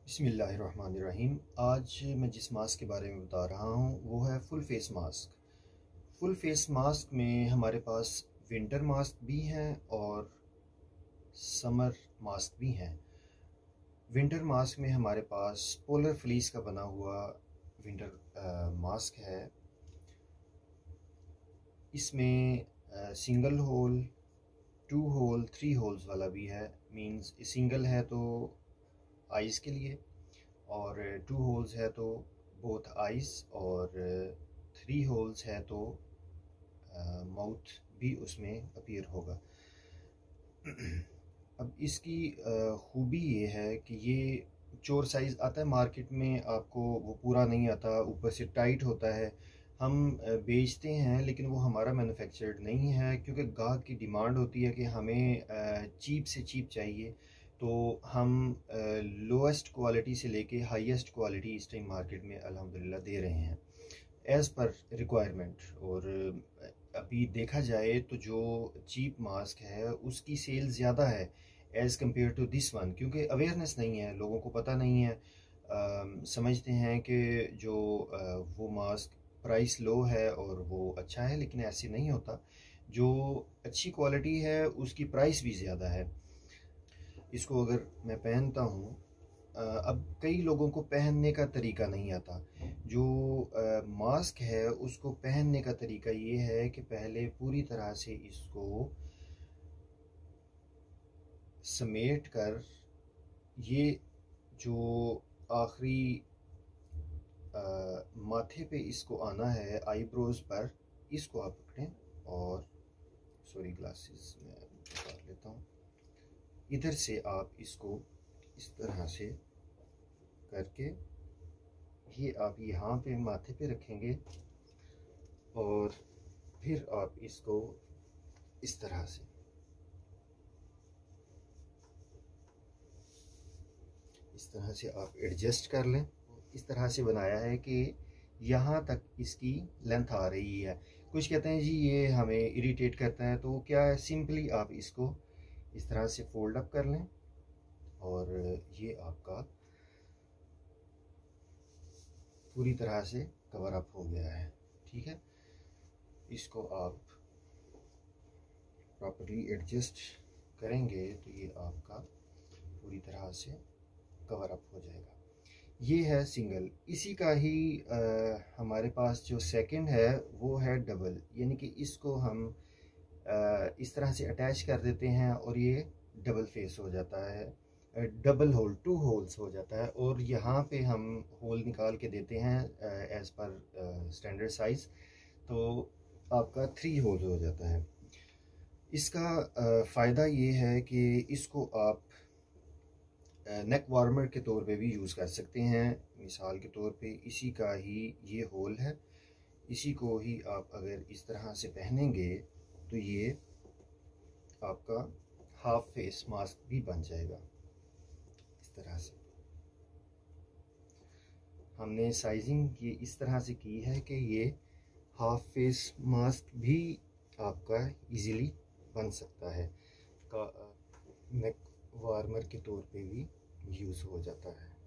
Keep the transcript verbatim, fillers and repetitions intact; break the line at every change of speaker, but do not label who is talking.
बिस्मिल्लाहिर्रहमानिर्रहीम। आज मैं जिस मास्क के बारे में बता रहा हूँ वो है full face mask. Full face mask में हमारे पास विंटर मास्क भी हैं और समर मास्क भी हैं। विंटर मास्क में हमारे पास पोलर फ्लीस का बना हुआ विंटर मास्क है। इसमें single hole, two hole, three holes वाला भी है। मींस सिंगल है तो आइज़ के लिए, और टू होल्स है तो बोथ आइज़, और थ्री होल्स है तो माउथ भी उसमें अपीयर होगा। अब इसकी खूबी ये है कि ये चोर साइज़ आता है मार्केट में, आपको वो पूरा नहीं आता, ऊपर से टाइट होता है। हम बेचते हैं लेकिन वो हमारा मैन्युफैक्चर्ड नहीं है, क्योंकि गाहक की डिमांड होती है कि हमें चीप से चीप चाहिए। तो हम लोएस्ट क्वालिटी से लेके हाईएस्ट क्वालिटी इस टाइम मार्केट में अल्हम्दुलिल्लाह दे रहे हैं एज़ पर रिक्वायरमेंट। और अभी देखा जाए तो जो चीप मास्क है उसकी सेल ज़्यादा है as compare to this one, क्योंकि अवेयरनेस नहीं है, लोगों को पता नहीं है। आ, समझते हैं कि जो आ, वो मास्क प्राइस लो है और वो अच्छा है, लेकिन ऐसे नहीं होता। जो अच्छी क्वालिटी है उसकी प्राइस भी ज़्यादा है। इसको अगर मैं पहनता हूँ, अब कई लोगों को पहनने का तरीका नहीं आता। जो आ, मास्क है उसको पहनने का तरीका ये है कि पहले पूरी तरह से इसको समेट कर, ये जो आखिरी माथे पे इसको आना है, आईब्रोज पर, इसको आप पकड़ें और सॉरी ग्लासेस में निकाल लेता हूँ। इधर से आप इसको इस तरह से करके ये आप यहाँ पे माथे पे रखेंगे और फिर आप इसको इस तरह से इस तरह से आप एडजस्ट कर लें। इस तरह से बनाया है कि यहाँ तक इसकी लेंथ आ रही है। कुछ कहते हैं जी ये हमें इरिटेट करता है, तो क्या है, सिंपली आप इसको इस तरह से फोल्ड अप कर लें और ये आपका पूरी तरह से कवर अप हो गया है। ठीक है, इसको आप प्रॉपर्ली एडजस्ट करेंगे तो ये आपका पूरी तरह से कवर अप हो जाएगा। ये है सिंगल। इसी का ही आ, हमारे पास जो सेकंड है वो है डबल, यानी कि इसको हम आ, इस तरह से अटैच कर देते हैं और ये डबल फेस हो जाता है, डबल होल, टू होल्स हो जाता है। और यहाँ पे हम होल निकाल के देते हैं एज़ पर स्टैंडर्ड साइज़, तो आपका थ्री होल हो जाता है। इसका फ़ायदा ये है कि इसको आप नेक वार्मर के तौर पे भी यूज़ कर सकते हैं। मिसाल के तौर पे इसी का ही ये होल है, इसी को ही आप अगर इस तरह से पहनेंगे तो ये आपका हाफ फेस मास्क भी बन जाएगा। इस तरह से हमने साइजिंग ये इस तरह से की है कि ये हाफ फेस मास्क भी आपका इजीली बन सकता है, का नेक वार्मर के तौर पे भी यूज़ हो जाता है।